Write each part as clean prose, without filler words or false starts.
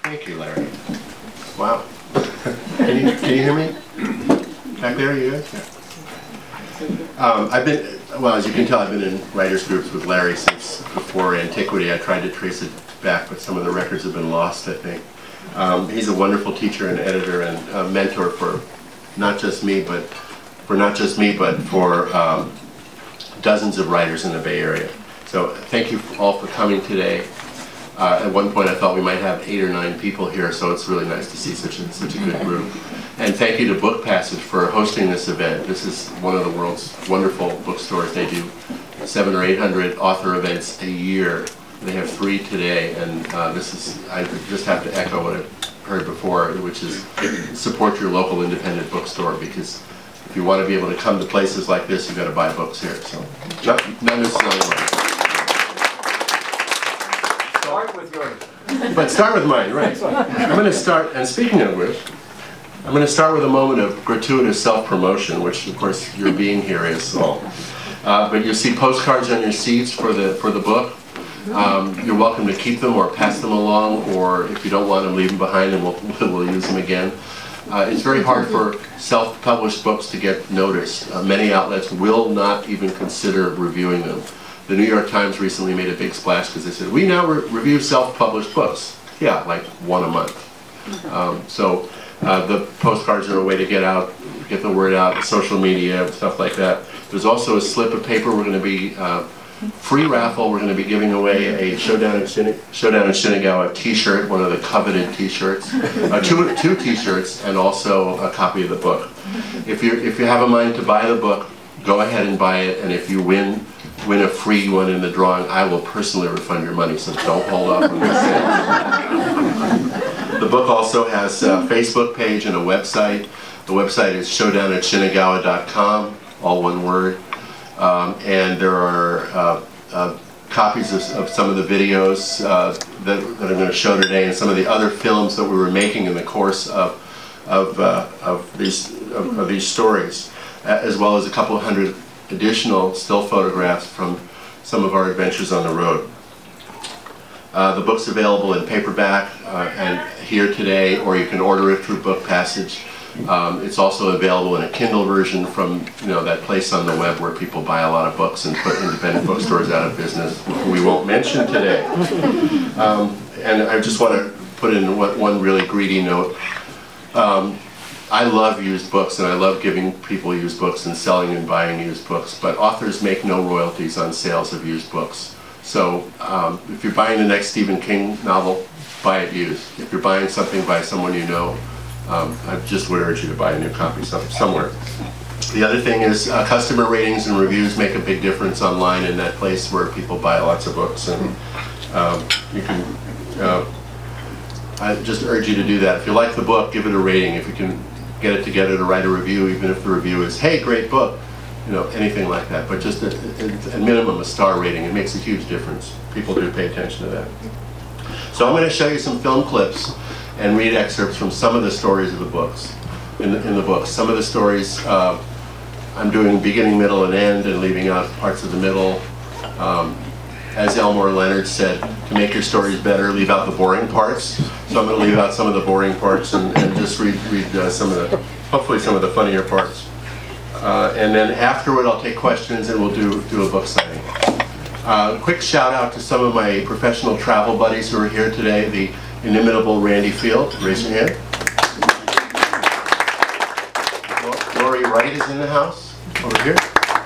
Thank you, Larry. Wow. Can you hear me? Back there, you guys? Well, as you can tell, I've been in writers groups with Larry since before antiquity. I tried to trace it back, but some of the records have been lost, I think. He's a wonderful teacher and editor and mentor for not just me, but for dozens of writers in the Bay Area. So thank you all for coming today. At one point I thought we might have 8 or 9 people here, so it's really nice to see such a good group. And thank you to Book Passage for hosting this event. This is one of the world's wonderful bookstores. They do 700 or 800 author events a year. They have 3 today, and I just have to echo what I've heard before, which is support your local independent bookstore, because if you want to be able to come to places like this, you've got to buy books here. So, not necessarily money. Start with yours. But start with mine, right. I'm going to start, and speaking of which, I'm going to start with a moment of gratuitous self-promotion, which of course your being here is all. But you'll see postcards on your seats for the book. You're welcome to keep them or pass them along, or if you don't want them, leave them behind and we'll use them again. It's very hard for self-published books to get noticed. Many outlets will not even consider reviewing them. The New York Times recently made a big splash because they said, we now review self-published books. Yeah, like 1 a month. The postcards are a way to get the word out, social media, stuff like that. There's also a slip of paper. We're going to be free raffle. We're going to be giving away a Showdown in Shinagawa T-shirt, one of the coveted T-shirts, 2 T-shirts, and also a copy of the book. If you have a mind to buy the book, go ahead and buy it. And if you win a free one in the drawing, I will personally refund your money. So don't hold off on this. The book also has a Facebook page and a website. The website is showdown@shinagawa.com, all one word. And there are copies of some of the videos that I'm going to show today, and some of the other films that we were making in the course of these stories, as well as a couple of hundred additional still photographs from some of our adventures on the road. The book's available in paperback and here today, or you can order it through Book Passage. It's also available in a Kindle version from that place on the web where people buy a lot of books and put independent bookstores out of business, we won't mention today. And I just want to put in one really greedy note. I love used books, and I love giving people used books and selling and buying used books, but authors make no royalties on sales of used books. So if you're buying the next Stephen King novel, buy it used. If you're buying something by someone you know, I just would urge you to buy a new copy somewhere. The other thing is customer ratings and reviews make a big difference online in that place where people buy lots of books, and you can. I just urge you to do that. If you like the book, give it a rating. If you can get it together to write a review, even if the review is, hey, great book, anything like that. But just at minimum, a star rating. It makes a huge difference. People do pay attention to that. So I'm going to show you some film clips and read excerpts from some of the stories of the books. In the books, some of the stories I'm doing beginning, middle, and end, and leaving out parts of the middle. As Elmore Leonard said, to make your stories better, leave out the boring parts. So I'm going to leave out some of the boring parts and just read hopefully some of the funnier parts. And then afterward, I'll take questions and we'll do a book signing. Quick shout out to some of my professional travel buddies who are here today. The inimitable Randy Field, raise your hand. Lori Wright is in the house, over here.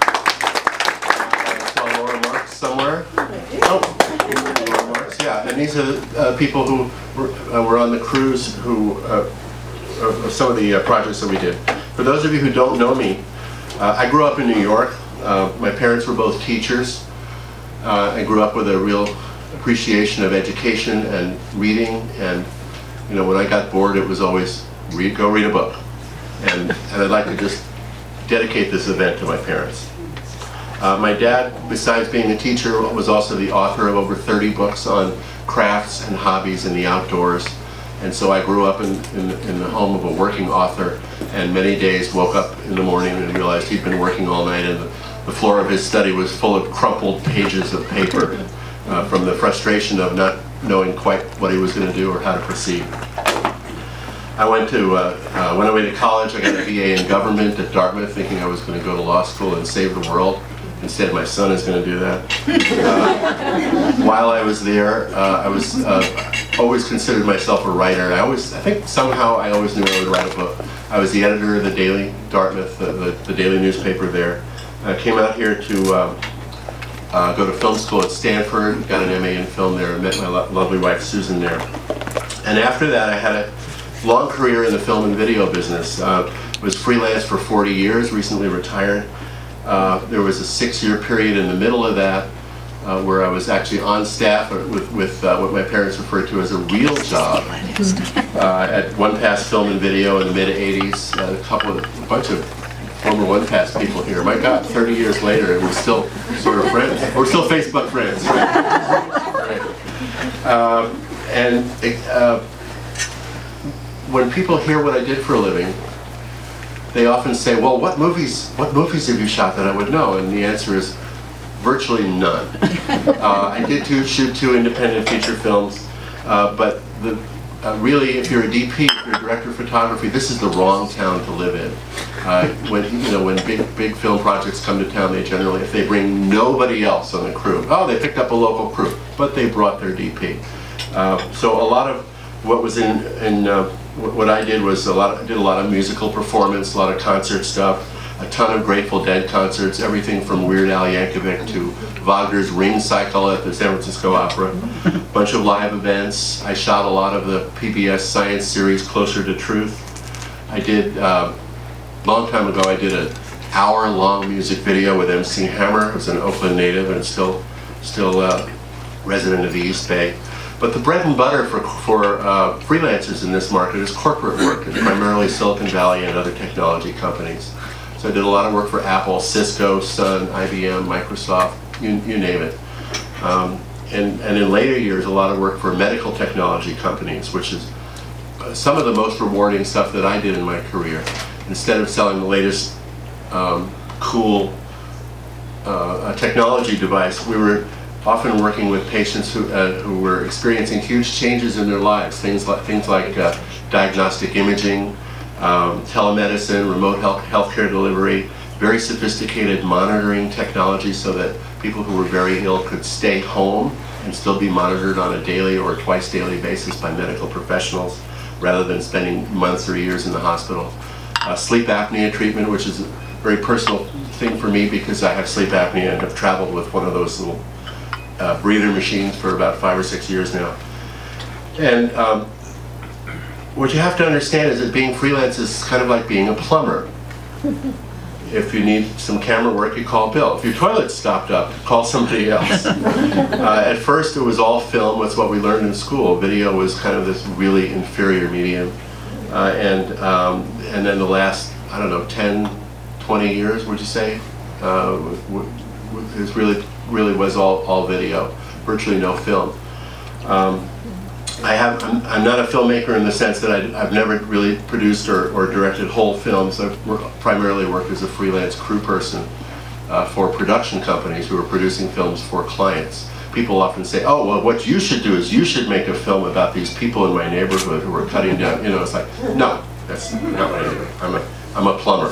I saw Laura Marks somewhere. Oh, Laura Marks, yeah. And these are the people who were on the cruise of some of the projects that we did. For those of you who don't know me, I grew up in New York. My parents were both teachers. I grew up with a real appreciation of education and reading, and when I got bored, it was always go read a book. And I'd like to just dedicate this event to my parents. My dad, besides being a teacher, was also the author of over 30 books on crafts and hobbies in the outdoors. And so I grew up in the home of a working author, and many days woke up in the morning and realized he'd been working all night, and the floor of his study was full of crumpled pages of paper from the frustration of not knowing quite what he was going to do or how to proceed. I went away to college. I got a BA in government at Dartmouth, thinking I was going to go to law school and save the world. Instead, my son is going to do that. While I was there, I was always considered myself a writer. I think somehow I always knew I would write a book. I was the editor of the Daily Dartmouth, the daily newspaper there. I came out here to go to film school at Stanford, got an MA in film there, and met my lovely wife Susan there. And after that, I had a long career in the film and video business. Was freelance for 40 years, recently retired. There was a 6-year period in the middle of that where I was actually on staff with what my parents referred to as a real job at One Pass Film and Video in the mid-'80s. A bunch of former One Pass people here. My God, 30 years later, and we're still sort of friends. We're still Facebook friends, right? When people hear what I did for a living, they often say, well, what movies have you shot that I would know? And the answer is virtually none. I did shoot 2 independent feature films, but really, if you're a DP, if you're a director of photography, this is the wrong town to live in. When big film projects come to town, if they bring nobody else on the crew, they picked up a local crew, but they brought their DP. So a lot of what was what I did was did a lot of musical performance, a lot of concert stuff, a ton of Grateful Dead concerts, everything from Weird Al Yankovic to Wagner's Ring Cycle at the San Francisco Opera, a bunch of live events. I shot a lot of the PBS science series Closer to Truth. I did, long time ago, I did an hour-long music video with MC Hammer, who's an Oakland native and still resident of the East Bay. But the bread and butter for freelancers in this market is corporate work, and primarily Silicon Valley and other technology companies. So I did a lot of work for Apple, Cisco, Sun, IBM, Microsoft, you name it. And in later years, a lot of work for medical technology companies, which is some of the most rewarding stuff that I did in my career. Instead of selling the latest cool technology device, we were often working with patients who were experiencing huge changes in their lives, things like diagnostic imaging, telemedicine, remote healthcare delivery, very sophisticated monitoring technology so that people who were very ill could stay home and still be monitored on a daily or twice daily basis by medical professionals rather than spending months or years in the hospital. Sleep apnea treatment, which is a very personal thing for me because I have sleep apnea and have traveled with one of those little breather machines for about 5 or 6 years now. And what you have to understand is that being freelance is kind of like being a plumber. If you need some camera work, you call Bill. If your toilet's stopped up, call somebody else. At first it was all film, that's what we learned in school. Video was kind of this really inferior medium. And then the last, I don't know, 10, 20 years, would you say, it really was all video, virtually no film. I'm not a filmmaker in the sense that I've never really produced or directed whole films. I've primarily worked as a freelance crew person for production companies who are producing films for clients. People often say, oh, well, what you should do is you should make a film about these people in my neighborhood who are cutting down, it's like, no, that's not what I do. I'm a plumber.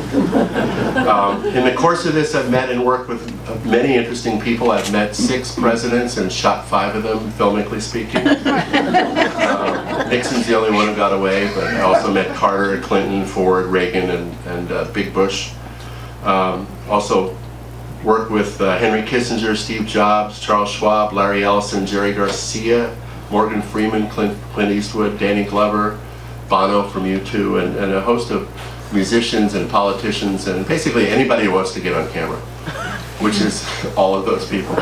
In the course of this, I've met and worked with many interesting people. I've met 6 presidents and shot 5 of them, filmically speaking. Nixon's the only one who got away, but I also met Carter, Clinton, Ford, Reagan, and Big Bush. Also worked with Henry Kissinger, Steve Jobs, Charles Schwab, Larry Ellison, Jerry Garcia, Morgan Freeman, Clint Eastwood, Danny Glover, Bono from U2, and a host of musicians and politicians and basically anybody who wants to get on camera, which is all of those people.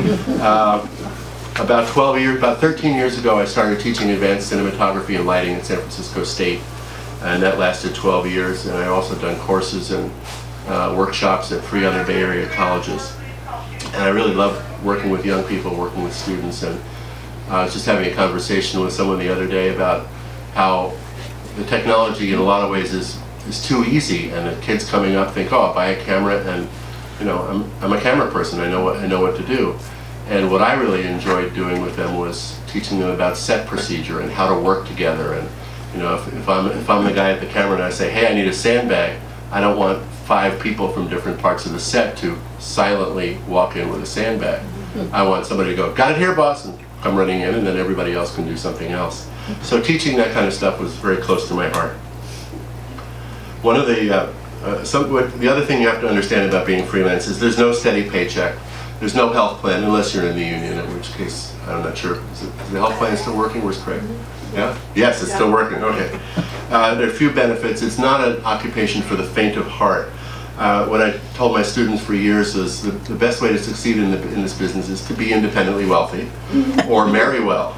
About 13 years ago, I started teaching advanced cinematography and lighting at San Francisco State, and that lasted 12 years. And I also done courses and workshops at 3 other Bay Area colleges. And I really love working with young people, working with students. And I was just having a conversation with someone the other day about how the technology in a lot of ways is too easy, and the kids coming up think, oh, I'll buy a camera and I'm a camera person, I know what to do. And what I really enjoyed doing with them was teaching them about set procedure and how to work together. And you know, if I'm the guy at the camera and I say, hey, I need a sandbag, I don't want 5 people from different parts of the set to silently walk in with a sandbag. I want somebody to go, got it here, boss, and come running in, and then everybody else can do something else. So teaching that kind of stuff was very close to my heart. One of the the other thing you have to understand about being freelance is there's no steady paycheck. There's no health plan unless you're in the union, in which case, I'm not sure. Is the health plan still working? Where's Craig? Yeah? Yes, it's still working. Okay. There are few benefits. It's not an occupation for the faint of heart. What I told my students for years is the best way to succeed in this business is to be independently wealthy or marry well.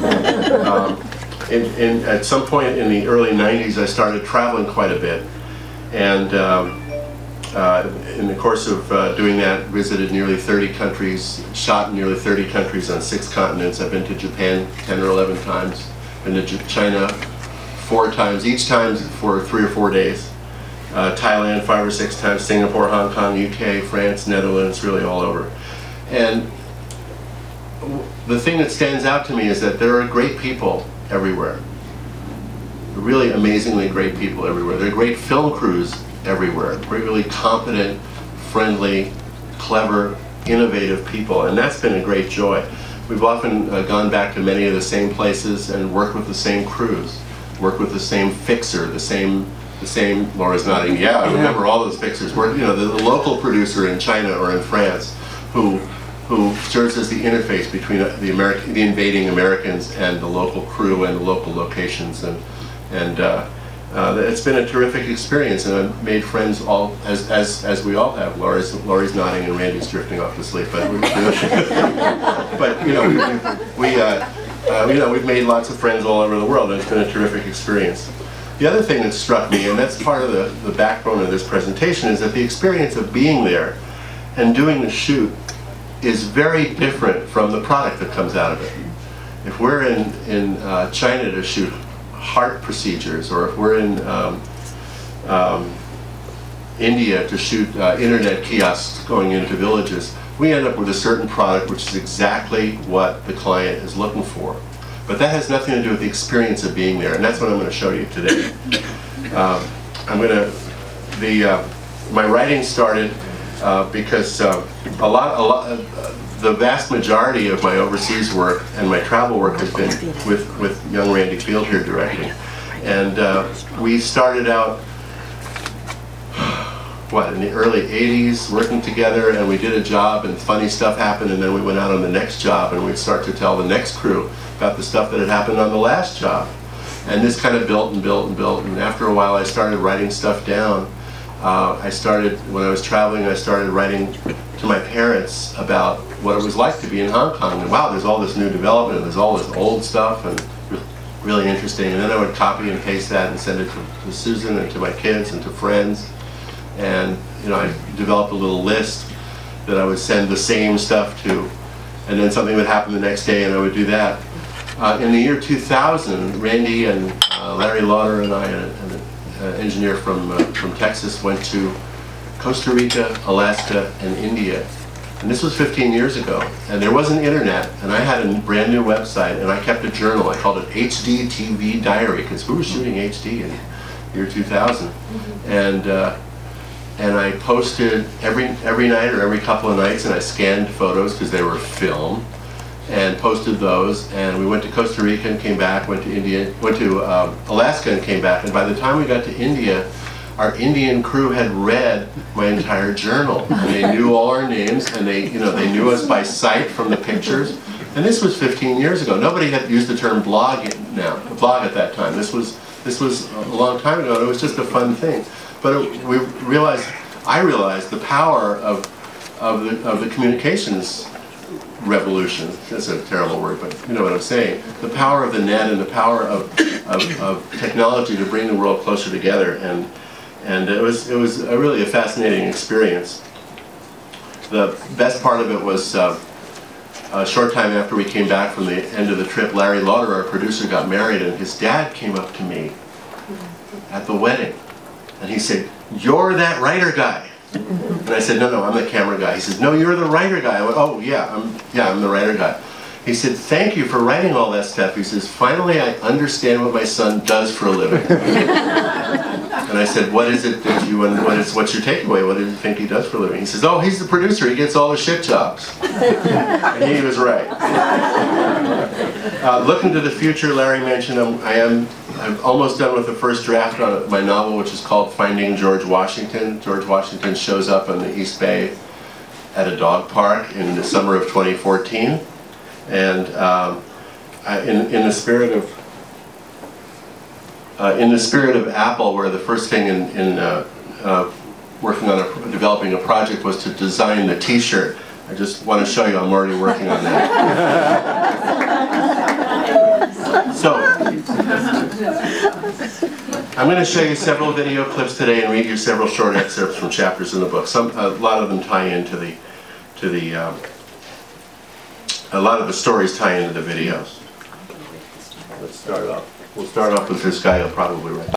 At some point in the early 90s, I started traveling quite a bit. And in the course of doing that, visited nearly 30 countries, shot in nearly 30 countries on 6 continents. I've been to Japan 10 or 11 times, been to China 4 times, each time for 3 or 4 days. Thailand 5 or 6 times, Singapore, Hong Kong, UK, France, Netherlands, really all over. And the thing that stands out to me is that there are great people everywhere. Really amazingly great people everywhere. There are great film crews everywhere. Really competent, friendly, clever, innovative people, and that's been a great joy. We've often gone back to many of the same places and worked with the same crews, worked with the same fixer, the same, Laura's nodding, yeah, I remember all those fixers. You know, the local producer in China or in France who serves as the interface between the invading Americans and the local crew and the local locations. And it's been a terrific experience, and I've made friends all as we all have. Laurie's nodding and Randy's drifting off to sleep. But you know, we've made lots of friends all over the world, and it's been a terrific experience. The other thing that struck me, and that's part of the backbone of this presentation, is that the experience of being there and doing the shoot is very different from the product that comes out of it. If we're in China to shoot heart procedures, or if we're in India to shoot internet kiosks going into villages, we end up with a certain product which is exactly what the client is looking for. But that has nothing to do with the experience of being there, and that's what I'm going to show you today. My writing started because the vast majority of my overseas work and my travel work has been with young Randy Field here directing. And we started out, in the early 80s, working together, and we did a job and funny stuff happened, and then we went out on the next job and we'd start to tell the next crew about the stuff that had happened on the last job. And this kind of built and built and built, and after a while I started writing stuff down. When I was traveling, I started writing to my parents about what it was like to be in Hong Kong. And wow, there's all this new development, and there's all this old stuff, and really interesting. And then I would copy and paste that and send it to Susan and to my kids and to friends. And you know, I developed a little list that I would send the same stuff to. And then something would happen the next day, and I would do that. In the year 2000, Randy and Larry Lauder and I, an engineer from Texas, went to Costa Rica, Alaska, and India. And this was 15 years ago. And there wasn't internet, and I had a brand new website, and I kept a journal. I called it HD TV Diary, because who was shooting HD in year 2000? And I posted every night or every couple of nights, and I scanned photos because they were film, and posted those. And we went to Costa Rica and came back, went to Alaska and came back. And by the time we got to India, our Indian crew had read my entire journal, and they knew all our names, and they knew us by sight from the pictures. And this was 15 years ago. Nobody had used the term blog at that time. This was a long time ago, and it was just a fun thing. But I realized the power of the communications revolution. That's a terrible word, but you know what I'm saying. The power of the net and the power of technology to bring the world closer together, and it was really a fascinating experience. The best part of it was a short time after we came back from the end of the trip, Larry Lauder, our producer, got married, and his dad came up to me at the wedding. And he said, "You're that writer guy." And I said, no, I'm the camera guy. He says, no, you're the writer guy. I went, oh, yeah, I'm the writer guy. He said, thank you for writing all that stuff. He says, finally I understand what my son does for a living. And I said, what is it that you, and what's your takeaway? What do you think he does for a living? He says, oh, he's the producer. He gets all the shit jobs. And he was right. Looking to the future, Larry mentioned I'm almost done with the first draft on my novel, which is called Finding George Washington. George Washington shows up in the East Bay at a dog park in the summer of 2014. And in the spirit of Apple, where the first thing in working on developing a project was to design the T-shirt, I just want to show you I'm already working on that. So, I'm going to show you several video clips today and read you several short excerpts from chapters in the book. A lot of them tie into a lot of the stories tie into the videos. Let's start off. We'll start off with this guy. He'll probably write.